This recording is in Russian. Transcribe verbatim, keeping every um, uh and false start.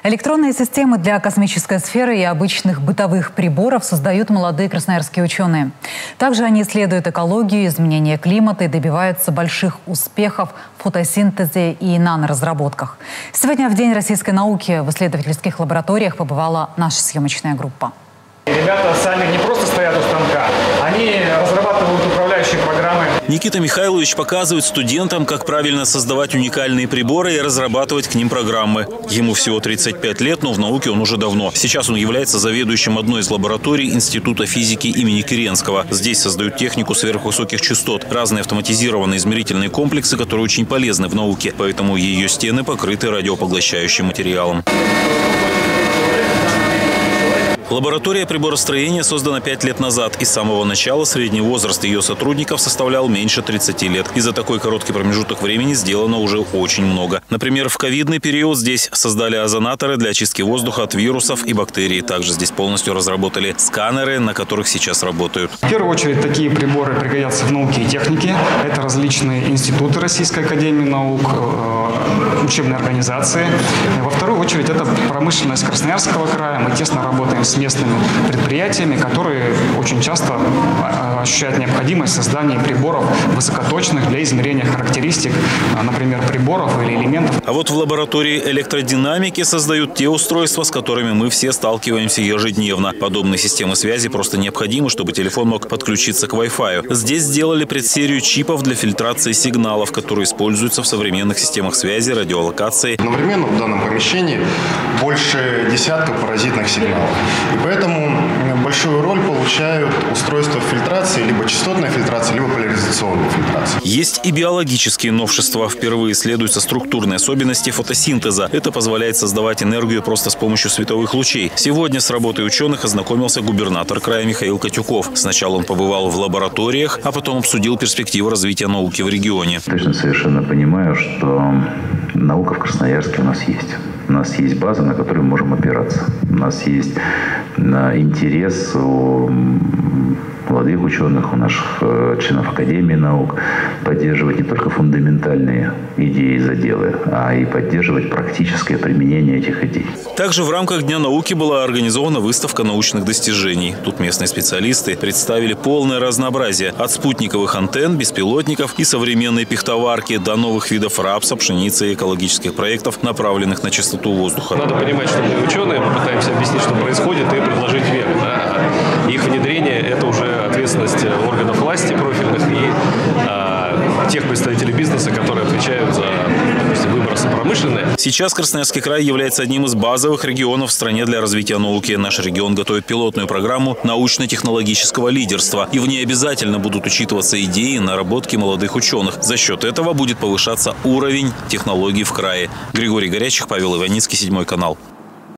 Электронные системы для космической сферы и обычных бытовых приборов создают молодые красноярские ученые. Также они исследуют экологию, изменение климата и добиваются больших успехов в фотосинтезе и наноразработках. Сегодня в День российской науки в исследовательских лабораториях побывала наша съемочная группа. Ребята сами не просто стоят у станка, они разрабатывают управляющие программы. Никита Михайлович показывает студентам, как правильно создавать уникальные приборы и разрабатывать к ним программы. Ему всего тридцать пять лет, но в науке он уже давно. Сейчас он является заведующим одной из лабораторий Института физики имени Керенского. Здесь создают технику сверхвысоких частот, разные автоматизированные измерительные комплексы, которые очень полезны в науке, поэтому ее стены покрыты радиопоглощающим материалом. Лаборатория приборостроения создана пять лет назад, и с самого начала средний возраст ее сотрудников составлял меньше тридцати лет. И за такой короткий промежуток времени сделано уже очень много. Например, в ковидный период здесь создали озонаторы для очистки воздуха от вирусов и бактерий. Также здесь полностью разработали сканеры, на которых сейчас работают. В первую очередь такие приборы пригодятся в науке и технике. Это различные институты Российской академии наук, учебные организации. Во вторую очередь это промышленность Красноярского края. Мы тесно работаем с местными предприятиями, которые очень часто ощущают необходимость создания приборов высокоточных для измерения характеристик, например, приборов или элементов. А вот в лаборатории электродинамики создают те устройства, с которыми мы все сталкиваемся ежедневно. Подобные системы связи просто необходимы, чтобы телефон мог подключиться к Wi-Fi. Здесь сделали предсерию чипов для фильтрации сигналов, которые используются в современных системах связи, радиолокации. Одновременно в данном помещении больше десятка паразитных сигналов. И поэтому большую роль получают устройства фильтрации, либо частотной фильтрации, либо поляризационной фильтрации. Есть и биологические новшества. Впервые исследуются структурные особенности фотосинтеза. Это позволяет создавать энергию просто с помощью световых лучей. Сегодня с работой ученых ознакомился губернатор края Михаил Котюков. Сначала он побывал в лабораториях, а потом обсудил перспективы развития науки в регионе. Точно совершенно понимаю, что наука в Красноярске у нас есть. У нас есть база, на которую мы можем опираться. У нас есть интерес у молодых ученых, у наших членов Академии наук поддерживать не только фундаментальные идеи и заделы, а и поддерживать практическое применение этих идей. Также в рамках Дня науки была организована выставка научных достижений. Тут местные специалисты представили полное разнообразие. От спутниковых антенн, беспилотников и современной пихтоварки до новых видов рапса, пшеницы и экологических проектов, направленных на чистоту воздуха. Надо понимать, что мы ученые, мы пытаемся объяснить, что происходит, и предложить веру. Да? Их внедрение – это уже ответственность органов власти профильных и а, тех представителей бизнеса, которые отвечают за, допустим, выбросы промышленные. Сейчас Красноярский край является одним из базовых регионов в стране для развития науки. Наш регион готовит пилотную программу научно-технологического лидерства. И в ней обязательно будут учитываться идеи и наработки молодых ученых. За счет этого будет повышаться уровень технологий в крае. Григорий Горячих, Павел Иваницкий, седьмой канал.